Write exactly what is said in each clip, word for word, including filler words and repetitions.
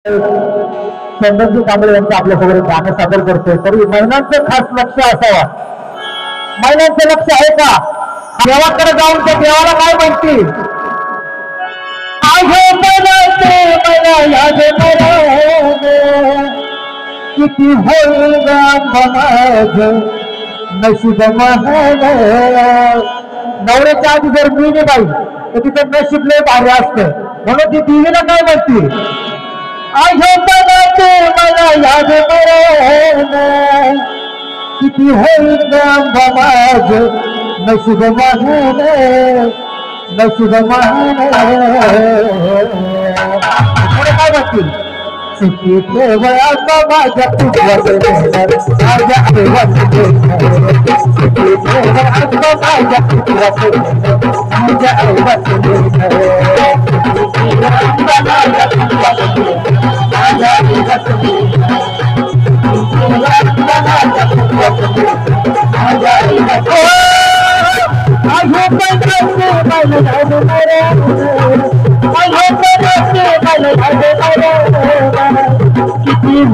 चंदनजी कांबळे यांचं आपल्यासमोर गाणं सादर करतोय. तरी महिलांचं खास लक्ष असावं. महिलांचं लक्ष आहे का? देवाकडे जाऊन त्या देवाला काय म्हणतील? किती होईल नशीब नवऱ्याच्या आधी जर मी नाही बाई तर तिचं नशीब लय भारी असतं. म्हणून ती देवीला काय म्हणतील? आयो बनाते मला याद मरण किती होईल माझ नशीब महान नशीब महान. काय म्हणतील? सिद्धी ठेवया माझ्या तुझ्यात माझ्या आईवाच सिद्धी ठेवया माझ्या तुझ्यात माझ्या आईवाच किती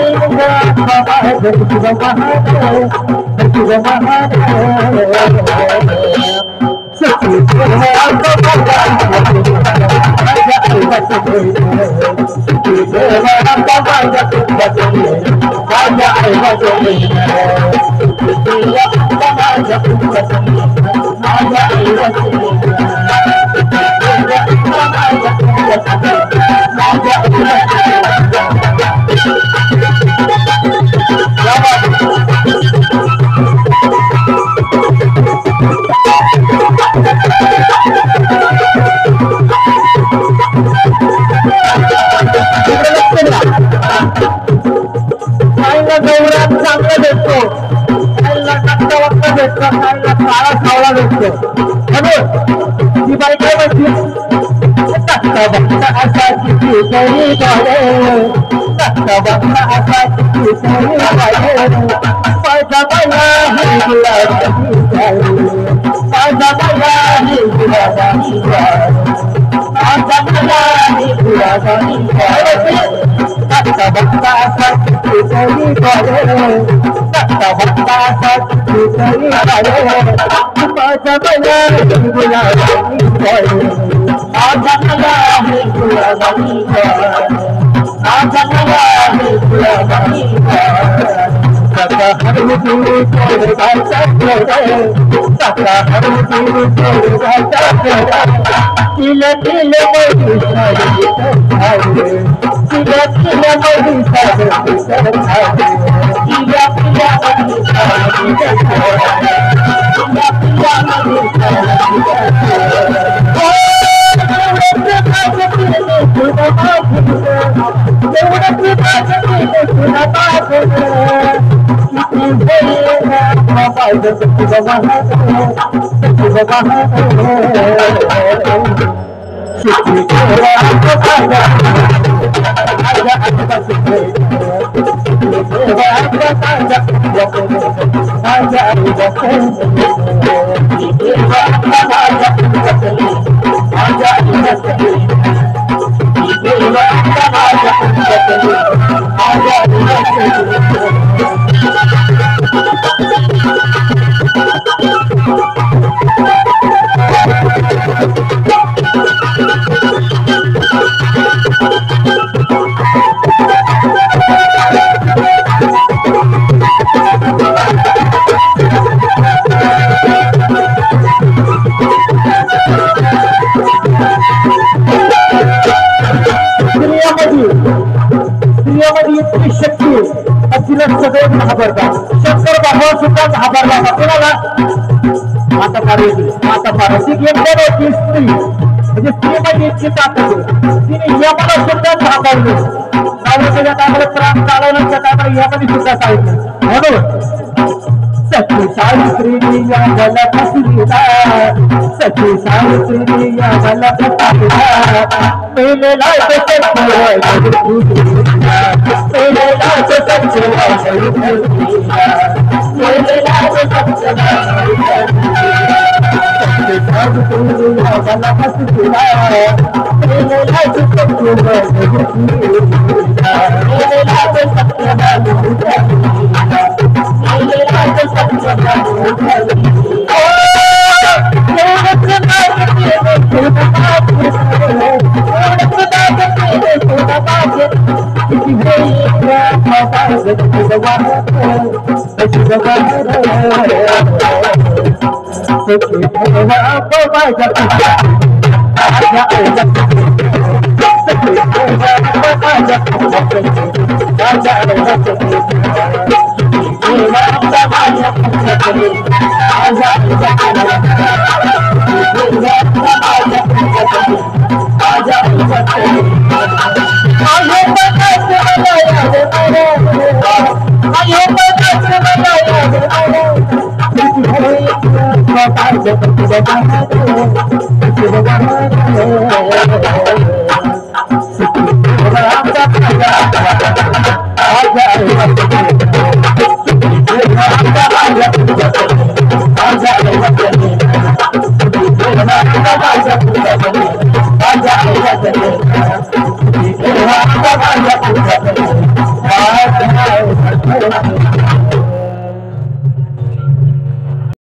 गौऱ्यात चांगलं भेटतो, काहीला टाकता वाटता भेटतो, काहीला काळा सावळा भेटतो. ती बाई काय म्हणते? टाकता बघता असा किती तरी गाडे टाकता बघता असा किती तरी गाडे माझा बाया हे गुलाबाची गाडी माझा बाया हे गुलाबाची गाडी माझा बाया हे गुलाबाची गाडी टाकता बघता असा किती तरी गाडे टाकता बघता असा किती तरी गाडे माझा बाया हे गुलाबाची गाडी माझा बाया हे गुलाबाची गाडी माझा बाया हे गुलाबाची गाडी. सका हरमुती तोड़ गाता तोड़े सका हरमुती तोड़ गाता तोड़े किला किला मोदी सारी सरखारे किला किला मोदी सारी सरखारे किला किला मोदी सारी सरखारे किला किला मोदी सारी सरखारे. स्त्रियामध्ये इतकी शक्ती तिला सगळे घाबरतात. शंकर बाबा सुद्धा घाबरला कोणाला? माता पार्वती. माता पार्वती एक स्त्री म्हणजे स्त्रीमध्ये इतकी ताकद तिने यामध्ये सुद्धा घाबरली. त्याच्या टायमाला त्रास चालवण्याच्या टायमाला यामध्ये सुद्धा सांगितलं म्हणून सखी सावित्री या मला फसलीला सखी सावित्री या मला फसलीला मेरे लाल मेरे लाल मेरे लाल Aja